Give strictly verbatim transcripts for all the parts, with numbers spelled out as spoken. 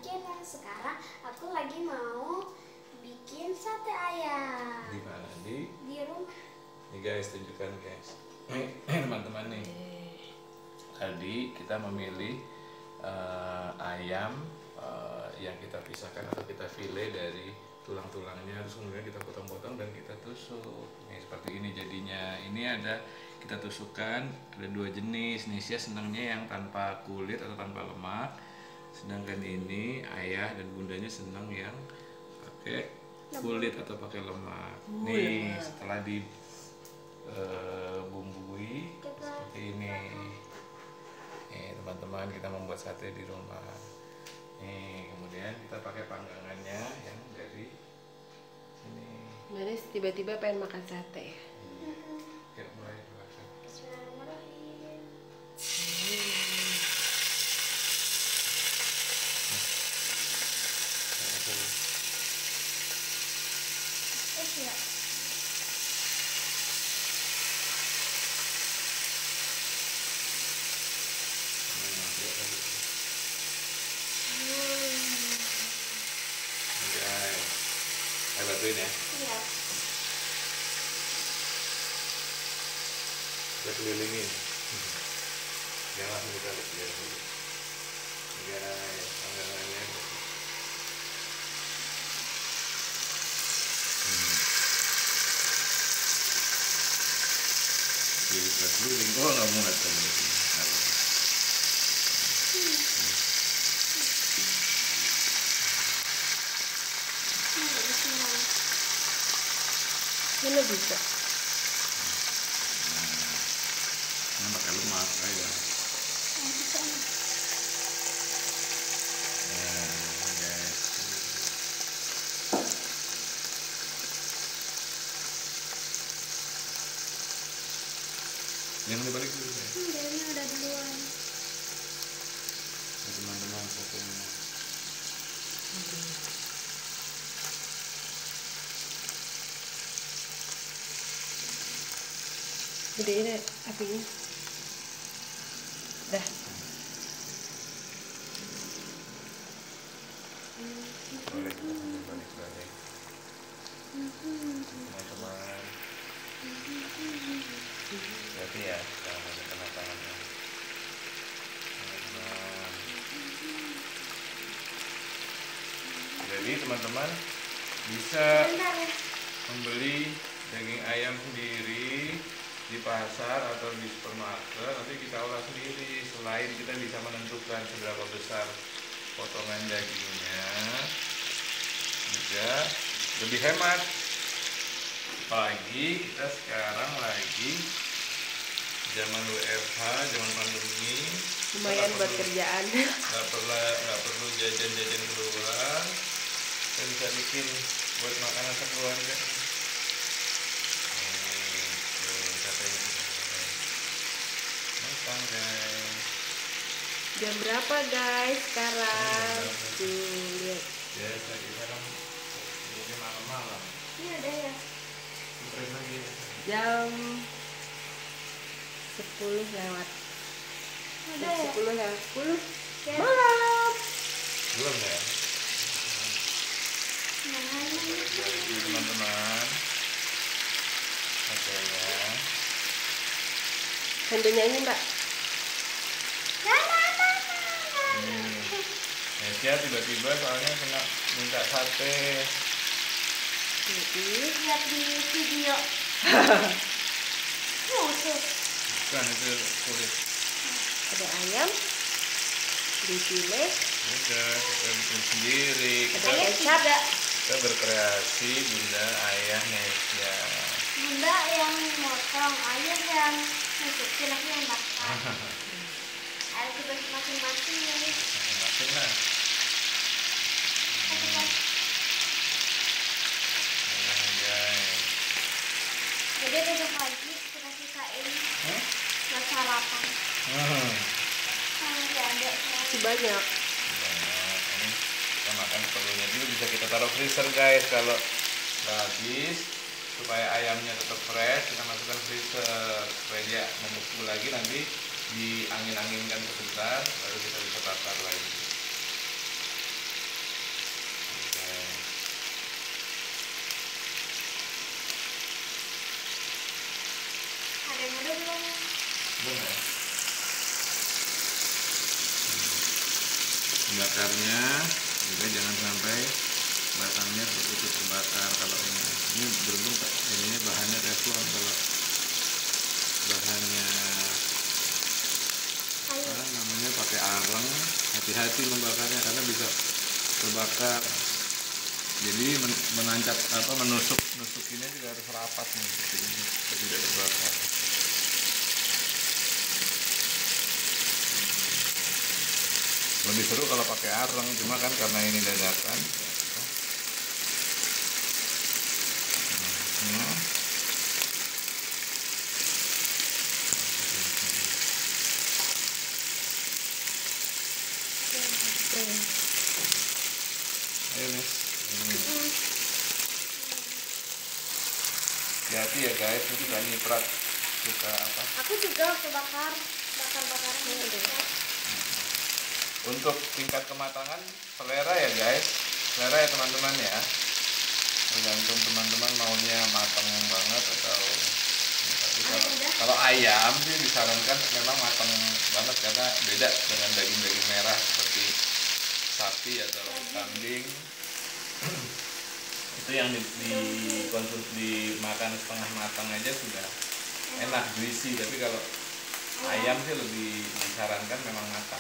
channel. Sekarang aku lagi mau bikin sate ayam. Di mana? Di? Di rumah. Nih guys, tunjukkan guys. Nih teman-teman nih. Tadi kita memilih uh, ayam uh, yang kita pisahkan atau kita file dari tulang-tulangnya, terus kemudian kita potong-potong dan kita tusuk. Nih seperti ini jadinya. Ini ada kita tusukkan, ada dua jenis. Nesya senangnya yang tanpa kulit atau tanpa lemak, sedangkan ini ayah dan bundanya senang yang pakai kulit atau pakai lemak. Nih setelah di uh, bumbui seperti ini. Nih teman-teman, kita membuat sate di rumah. Nih kemudian kita pakai panggangannya yang dari ini. Manis tiba-tiba pengen makan sate. Ya mulai makan. Bismillahirrahmanirrahim. Eh siap. Saya bantuin ya. Iya. Kita kelilingin. Jangan langsung kita lihat biar dulu. Guys, panggangannya. Kita keliling. Oh nggak muat kamu. Ini bisa. Ini pakai lemak aja. Ya, guys. Yang dibalik dulu ya. Hmm, ini udah duluan. Ya, teman-teman fotonya. Gedein deh apinya. Dah. Boleh kita sambil balik-balik. Teman-teman. Berarti ya, jangan ada kena tangannya. Teman-teman. Jadi teman-teman bisa Bentar ya. membeli daging ayam sendiri di pasar atau di supermarket, nanti kita olah sendiri. Selain kita bisa menentukan seberapa besar potongan dagingnya, juga lebih hemat. Apalagi kita sekarang lagi zaman W F H, zaman pandemi, Lumayan buat kerjaan. nggak perlu nggak perlu jajan-jajan keluar, kita bisa bikin buat makanan sekeluarga. Guys. Jam berapa guys sekarang? Tuh lihat. Ya, sekarang ini malam-malam. Ini udah ya. Puterin lagi. Jam sepuluh lewat. Udah Jam ya. sepuluh lewat sepuluh. Ya. Malam. Belum ya? Nah, ini. Jadi teman-teman. Oke ya. Sambil nyanyi mbak. Nah, nah, nah, nah. Ini. Nesya tiba-tiba soalnya kena minta sate. Jadi Lihat di video. Khusus. Bukan itu kulit. ada ayam, dipilih, Udah, kita bikin sendiri. ada Kita, kecap. kita berkreasi Bunda Ayah Nesya. Bunda yang motong, ayah yang masukin, aku yang bakar. Ada tugas masing-masing ya. Masing-masing lah. Hmm. Nah, guys. Jadi besok pagi kita sisain Hmm? buat sarapan. Hmm. Nanti ada Masih banyak. Banyak. Ini kita makan seperlunya dulu, bisa kita taruh freezer guys. Kalau nggak habis, supaya ayamnya tetap fresh, kita masukkan freezer supaya dia membeku lagi, nanti diangin-anginkan sebentar baru kita bisa bakar lagi. Bakarnya juga jangan sampai batangnya ikut terbakar. Kalau ini ini beruntung ininya bahannya teflon. Kalau bahannya apa namanya pakai arang, hati-hati membakarnya karena bisa terbakar. Jadi menancap apa menusuk nusuk ini juga harus rapat nih, jadi tidak terbakar. Lebih seru kalau pakai arang, cuma kan karena ini dadakan. Nah, ayo nih, hati-hati ya guys, suka nyiprat, suka apa? Aku juga waktu bakar, bakar-bakaran gitu. Untuk tingkat kematangan selera ya guys, selera ya teman-teman ya. Tergantung teman-teman maunya matang banget atau tapi kalau, kalau ayam sih disarankan memang matang banget karena beda dengan daging-daging merah seperti sapi atau kambing. Itu yang di, di konsumsi dimakan setengah matang aja sudah enak, juicy. Tapi kalau ayam sih lebih disarankan memang matang.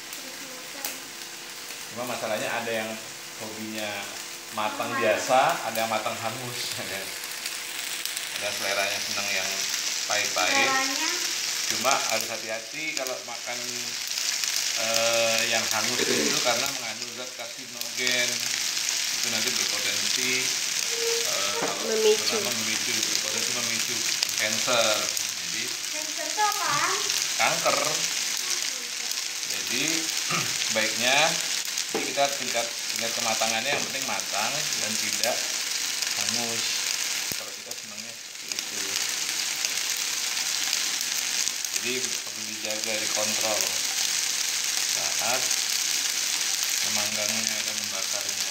Cuma masalahnya ada yang hobinya matang biasa, ada yang matang hangus. Ada seleranya senang yang pahit-pahit. Cuma harus hati-hati kalau makan eh, yang hangus itu karena mengandung zat karsinogen. Itu nanti berpotensi eh, kalau Memicu. pertama memicu berpotensi memicu cancer. Jadi Cancer itu apaan? kanker. Jadi baiknya jadi kita tingkat tingkat kematangannya yang penting matang dan tidak hangus. Kalau kita senangnya seperti itu. Jadi perlu dijaga, dikontrol saat memanggangnya dan membakarnya.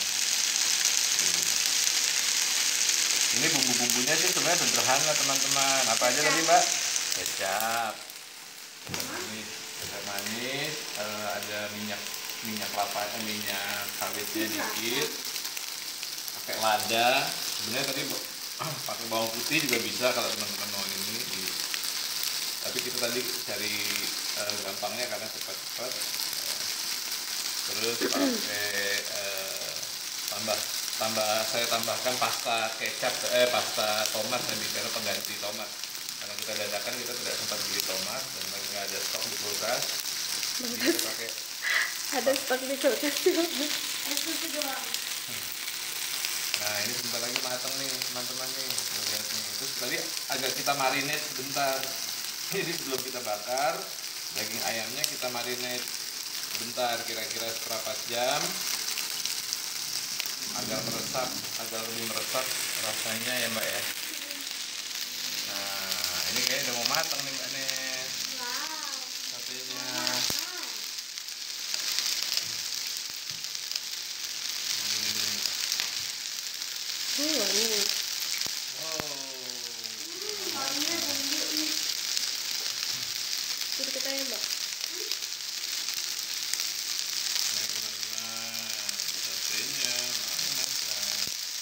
Ini bumbu-bumbunya sih sebenarnya sederhana teman-teman. Apa aja tadi Mbak? Kecap, kecap manis, kecap manis, eh, ada minyak minyak kelapa, eh, minyak sawitnya dikit, pakai lada. Sebenarnya tadi pakai bawang putih juga bisa kalau teman-teman mau ini. Tapi kita tadi cari eh, gampangnya karena cepat-cepat. Terus pakai eh, tambah tambah saya tambahkan pasta kecap eh pasta tomat tadi karena pengganti tomat. Karena kita dadakan kita tidak sempat beli tomat dan lagi nggak ada stok di kulkas. Jadi kita pakai Ada stok di kulkas juga. Itu doang. Nah ini sebentar lagi matang nih teman-teman nih, lihat nih. Terus tadi agak kita marinate sebentar. Jadi sebelum kita bakar daging ayamnya kita marinate sebentar, kira-kira seperempat jam agar meresap, agar lebih meresap rasanya ya Mbak ya. Nah ini kayaknya udah mau matang nih Mbak nih Wow. satenya. Hmm, wangi. Wow. Baunya bumbu nih. Jadi kita ya Mbak. Nah teman-teman, satenya mau masak.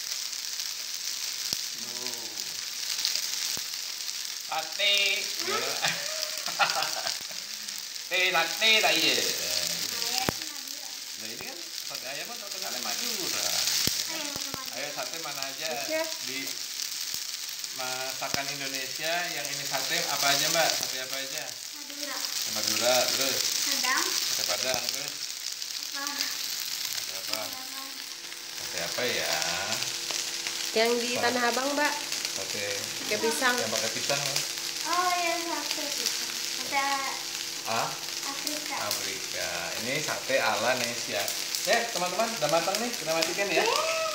Wow. Sate. Eh sate lah ya. Nah ini kan sate ayam kan terkenalnya Madura. Ayo sate mana aja Iya. di masakan Indonesia yang ini sate apa aja Mbak? Sate apa aja? Madura. Madura, terus Sedang. sate Padang, terus Apa? sate apa? Sate apa ya? Yang di Tanah Abang Mbak, Sate pakai pisang. yang pakai pisang ya? Oh ya sate itu. Sate Ah, Afrika. Afrika. Ini sate ala Indonesia. Ya teman-teman, udah matang nih, kita matikan ya.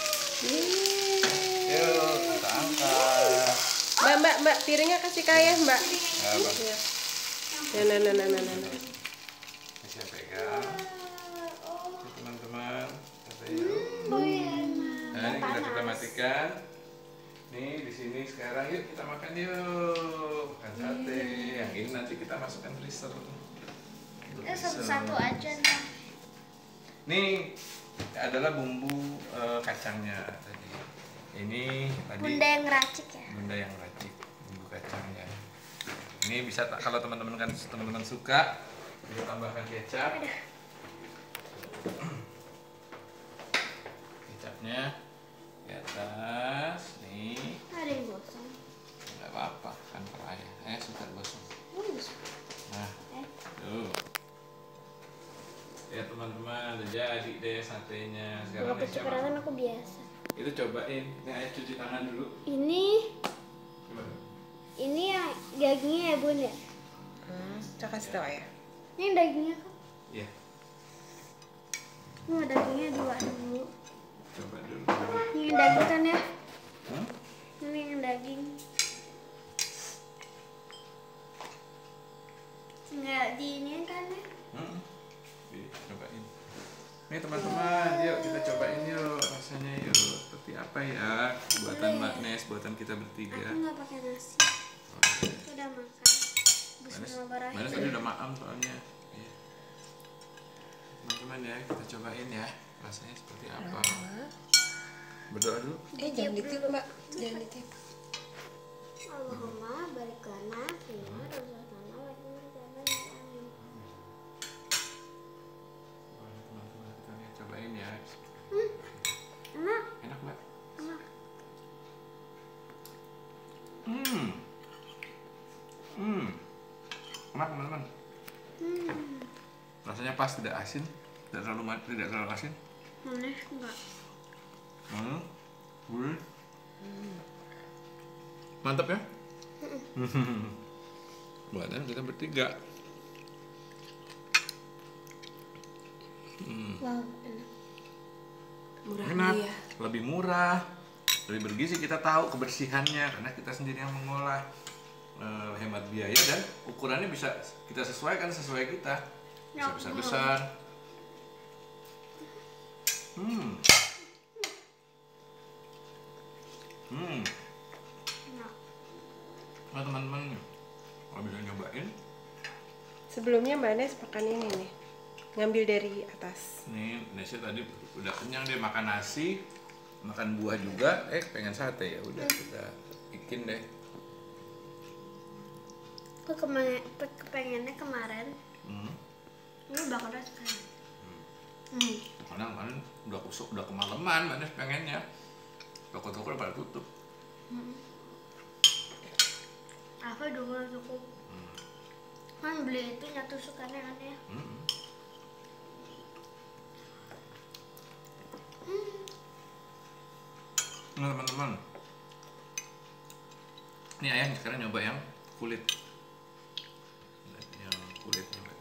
Yeay. Yuk, kita angkat. Mbak, Mbak, Mbak, piringnya kasih kaya Mbak. Nah, Bang. Iya. Nah, nah, nah, nah, nah, nah. Ini saya pegang. Ini teman-teman, satenya. Oh iya. Nah, ini kita kita matikan. Nih di sini sekarang yuk kita makan yuk. Makan sate. Yang ini nanti kita masukkan freezer. Untuk Kita freezer. satu-satu aja nih. Ini adalah bumbu uh, kacangnya tadi. Ini tadi Bunda yang ngeracik ya. Bunda yang racik bumbu kacangnya. Ini bisa kalau teman-teman kan teman-teman suka, bisa tambahkan kecap. Kecapnya di atas nih. Ada yang gosong. Nggak apa-apa kan kalau ayah, ayah suka gosong. Nah, Eh. tuh. Ya teman-teman, udah jadi deh satenya. Sekarang Kalau Nesya kecipratan mau- aku biasa. itu cobain. Ini ayah cuci tangan dulu. Ini Gimana? ini yang dagingnya ya bun ya. Hmm, saya kasih tahu ya. Ini dagingnya kan. Iya, Ini dagingnya dua dulu. coba dulu. Ini yang daging kan ya. Hmm? Ini yang daging. Nggak diinin kan ya. Hmm. Nih, cobain. Nih teman-teman, yuk kita cobain yuk rasanya yuk. Seperti apa ya buatan Mbak Nes, buatan kita bertiga. Aku nggak pakai nasi. Oh, iya. Aku udah makan. Manis, Bismillahirrahmanirrahim. manis tadi udah maam soalnya. Iya. Teman-teman ya, kita cobain ya rasanya seperti apa. Berdoa dulu. Eh jangan ditiup mbak, jangan ditiup. Allahumma barik lana fima razaqtana wa qina adzaban amin. Boleh, teman-teman kita lihat cobain ya. Enak, Enak Mbak. enak. Hmm. Hmm. Enak teman-teman. Hmm. Rasanya pas, tidak asin, tidak terlalu ma- tidak terlalu asin. Manis enggak? Hmm. Gurih. Mantap ya? Buatan kita bertiga. Hmm. Wow, enak. Murah Enak, ya. lebih murah, lebih bergizi. Kita tahu kebersihannya karena kita sendiri yang mengolah. Eh, hemat biaya dan ukurannya bisa kita sesuaikan sesuai kita. Bisa besar-besar. Hmm. Hmm. Enak. Nah teman-teman, kalau bisa nyobain, Sebelumnya mbak Nes makan ini nih, ngambil dari atas. nih Nesya tadi udah kenyang dia makan nasi, makan buah juga, eh pengen sate ya udah kita bikin deh. Aku kema- kepengennya kemarin. Hmm. Ini bakal sekarang. Hmm. Karena kemarin udah kusuk, udah kemalaman, Mbak Nes pengennya. Toko-toko udah pada tutup. Apa dulu cukup? Hmm. Kan beli itu nyatu sukannya aneh. Hmm. Nah teman-teman, ini ayah sekarang nyoba yang kulit, yang kulitnya. Mbak.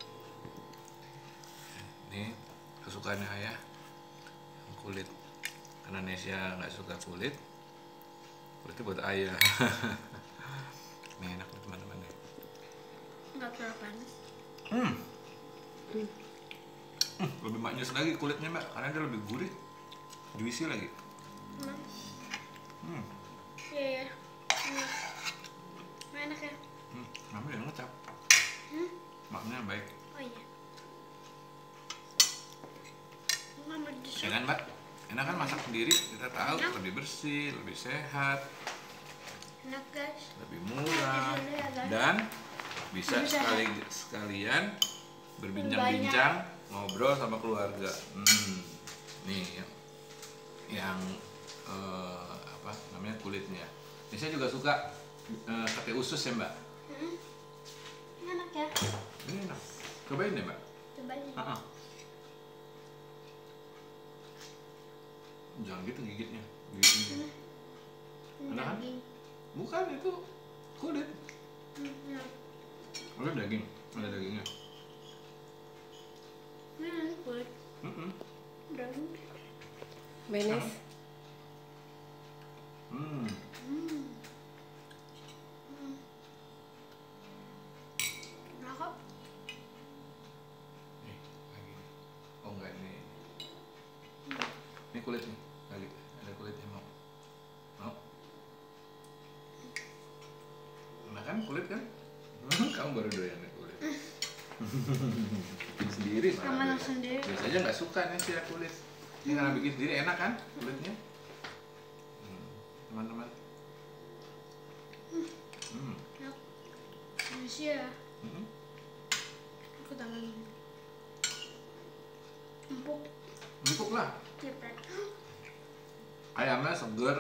Ini kesukaannya ayah, yang kulit. Karena Nesya nggak suka kulit, kulitnya buat ayah. Ini enak nih teman-teman nih. Enggak terlalu panas. Hmm. Hmm, lebih manis lagi kulitnya Mbak, karena dia lebih gurih, juicy lagi. Hmm. Hmm. Iya ya. Enak. Enak ya. Hmm. Mami udah ngecap. Hmm? Maknya baik. Oh iya. Enggak mau Ya disuruh. kan Mbak? Enak kan masak sendiri, kita tahu Enak. lebih bersih, lebih sehat, Enak guys. lebih murah, Enak dulu ya, guys. dan bisa Bisa. sekali sekalian berbincang-bincang, ngobrol sama keluarga. Hmm. Nih yang, yang eh, apa namanya kulitnya. Ini saya juga suka eh, sate usus ya Mbak. Hmm. Enak ya. Ini enak. Cobain deh Mbak. Cobain. Ah, ah. Jangan gitu gigitnya. Gigitnya. Ini Enak kan? daging. Bukan itu kulit. Hmm, enak. Ada daging, ada dagingnya. Ini enak kulit. Mm-mm. Daging. Mbak Nes, Hmm. Hmm. Hmm. Enak kok. Nih, lagi. Oh enggak ini. Ini kulit nih, lagi ada kulitnya mau. Mau? Nah kan kulit kan? Hmm, kamu baru doyan nih kulit. Bikin sendiri malah. Sama dia. sendiri. Biasanya nggak suka nih sih kulit. Ini karena bikin sendiri enak kan kulitnya? Hmm, teman-teman. Hmm. Manusia ya. Hmm. Aku tangan empuk. Empuk lah. Cepet. Ayamnya seger.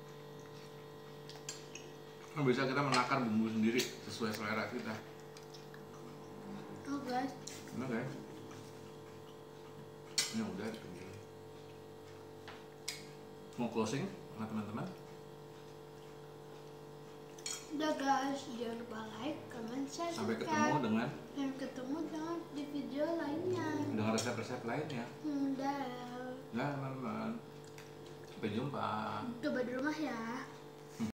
Nah, bisa kita menakar bumbu sendiri sesuai selera kita. Oh guys. Enak guys. Ini udah dipanggil. Mau closing sama teman-teman? Udah guys, jangan lupa like, comment, share, Sampai subscribe. ketemu dengan Dan ketemu dengan di video lainnya. dengan resep-resep lainnya. Udah. Nah teman-teman, sampai jumpa. Coba di rumah ya.